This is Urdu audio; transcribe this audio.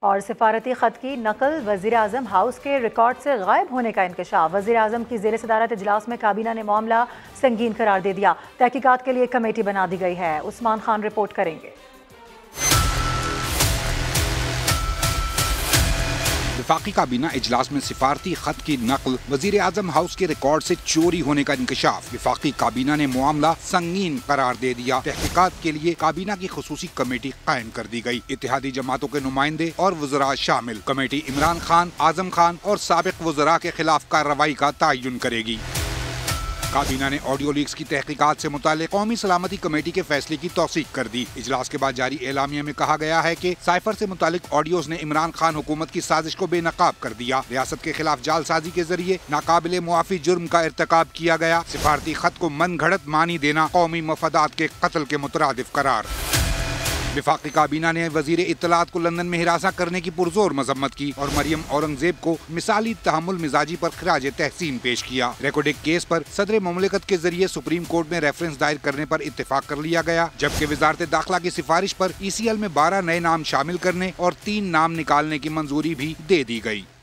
اور سفارتی خط کی نقل وزیر اعظم ہاؤس کے ریکارڈ سے غائب ہونے کا انکشاف۔ وزیر اعظم کی زیر صدارت اجلاس میں کابینہ نے معاملہ سنگین قرار دے دیا۔ تحقیقات کے لیے کمیٹی بنا دی گئی ہے۔ عثمان خان رپورٹ کریں گے۔ وفاقی کابینہ اجلاس میں سفارتی خط کی نقل وزیر اعظم ہاؤس کے ریکارڈ سے چوری ہونے کا انکشاف۔ وفاقی کابینہ نے معاملہ سنگین قرار دے دیا۔ تحقیقات کے لیے کابینہ کی خصوصی کمیٹی قائم کر دی گئی۔ اتحادی جماعتوں کے نمائندے اور وزراء شامل۔ کمیٹی عمران خان، اعظم خان اور سابق وزراء کے خلاف کارروائی کا تعین کرے گی۔ کابینہ نے آڈیو لیکس کی تحقیقات سے متعلق قومی سلامتی کمیٹی کے فیصلے کی توثیق کر دی۔ اجلاس کے بعد جاری اعلامیہ میں کہا گیا ہے کہ سائفر سے متعلق آڈیوز نے عمران خان حکومت کی سازش کو بے نقاب کر دیا۔ ریاست کے خلاف جعل سازی کے ذریعے ناقابل معافی جرم کا ارتکاب کیا گیا۔ سفارتی خط کو من گھڑت معنی دینا، قومی مفادات کے قتل کے مترادف قرار۔ وفاقی کابینہ نے وزیر اطلاعات کو لندن میں ہراساں کرنے کی پرزور مذمت کی اور مریم اورنگزیب کو مثالی تحمل مزاجی پر خراج تحسین پیش کیا۔ ریکوڈک کیس پر صدر مملکت کے ذریعے سپریم کورٹ میں ریفرنس دائر کرنے پر اتفاق کر لیا گیا، جبکہ وزارت داخلہ کی سفارش پر ECL میں 12 نئے نام شامل کرنے اور 3 نام نکالنے کی منظوری بھی دے دی گئی۔